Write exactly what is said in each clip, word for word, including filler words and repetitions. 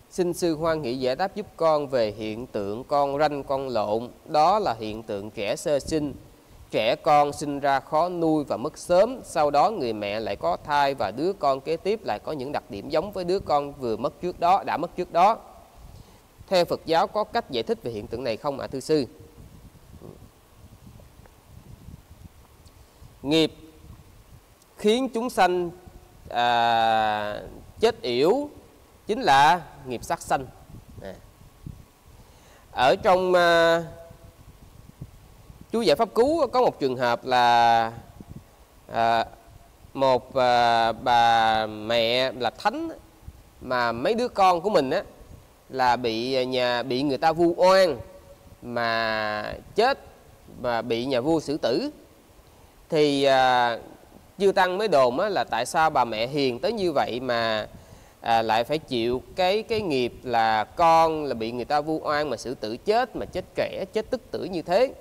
Xin sư hoan hỷ giải đáp giúp con về hiện tượng con ranh con lộn. Đó là hiện tượng trẻ sơ sinh. Trẻ con sinh ra khó nuôi và mất sớm. Sau đó người mẹ lại có thai và đứa con kế tiếp lại có những đặc điểm giống với đứa con vừa mất trước đó, đã mất trước đó. Theo Phật giáo có cách giải thích về hiện tượng này không ạ thưa sư? Nghiệp khiến chúng sanh à, chết yểu chính là nghiệp sát sanh. À. Ở trong à, chú giải pháp cứu có một trường hợp là à, một à, bà mẹ là thánh mà mấy đứa con của mình á là bị nhà bị người ta vu oan mà chết và bị nhà vua xử tử. Thì à, chư tăng mới đồn á, là tại sao bà mẹ hiền tới như vậy mà à, lại phải chịu cái cái nghiệp là con là bị người ta vu oan mà xử tử chết, mà chết trẻ, chết tức tử như thế.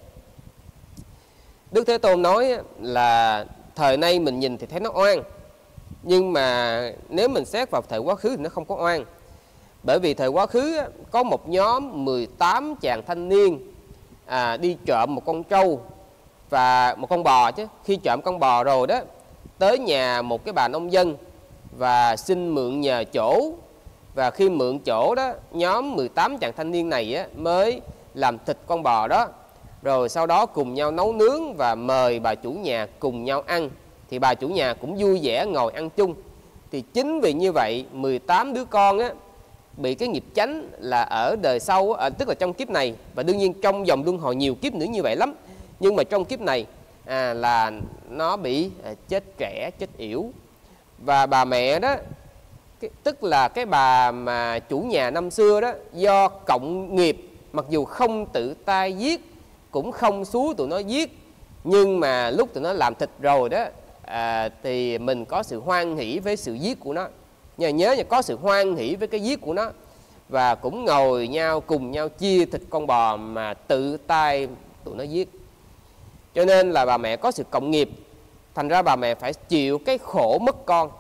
Đức Thế Tôn nói là thời nay mình nhìn thì thấy nó oan, nhưng mà nếu mình xét vào thời quá khứ thì nó không có oan. Bởi vì thời quá khứ có một nhóm mười tám chàng thanh niên à, đi trộm một con trâu và một con bò chứ. Khi trộm con bò rồi đó, tới nhà một cái bà nông dân và xin mượn nhờ chỗ. Và khi mượn chỗ đó, nhóm mười tám chàng thanh niên này á, mới làm thịt con bò đó. Rồi sau đó cùng nhau nấu nướng và mời bà chủ nhà cùng nhau ăn. Thì bà chủ nhà cũng vui vẻ ngồi ăn chung. Thì chính vì như vậy mười tám đứa con á, bị cái nghiệp chánh là ở đời sau á, tức là trong kiếp này. Và đương nhiên trong vòng luân hồi nhiều kiếp nữa như vậy lắm. Nhưng mà trong kiếp này à, là nó bị à, chết trẻ, chết yểu. Và bà mẹ đó, cái, tức là cái bà mà chủ nhà năm xưa đó, do cộng nghiệp, mặc dù không tự tay giết, cũng không xúi tụi nó giết, nhưng mà lúc tụi nó làm thịt rồi đó à, thì mình có sự hoan hỷ với sự giết của nó. Nhớ nhớ là có sự hoan hỷ với cái giết của nó. Và cũng ngồi nhau cùng nhau chia thịt con bò mà tự tay tụi nó giết. Cho nên là bà mẹ có sự cộng nghiệp, thành ra bà mẹ phải chịu cái khổ mất con.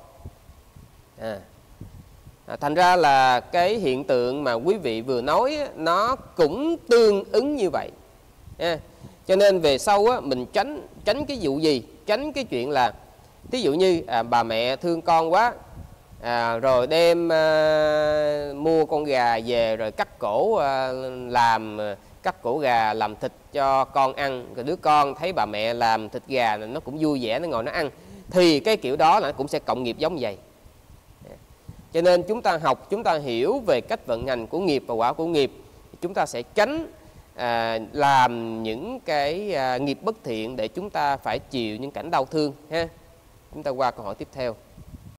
À. À, thành ra là cái hiện tượng mà quý vị vừa nói á, nó cũng tương ứng như vậy. À. Cho nên về sau á, mình tránh tránh cái vụ gì, tránh cái chuyện là ví dụ như à, bà mẹ thương con quá à, rồi đem à, mua con gà về rồi cắt cổ à, làm cắt cổ gà làm thịt cho con ăn. Rồi đứa con thấy bà mẹ làm thịt gà nó cũng vui vẻ, nó ngồi nó ăn. Thì cái kiểu đó là nó cũng sẽ cộng nghiệp giống vậy. Cho nên chúng ta học, chúng ta hiểu về cách vận hành của nghiệp và quả của nghiệp, chúng ta sẽ tránh à, làm những cái à, nghiệp bất thiện để chúng ta phải chịu những cảnh đau thương ha. Chúng ta qua câu hỏi tiếp theo.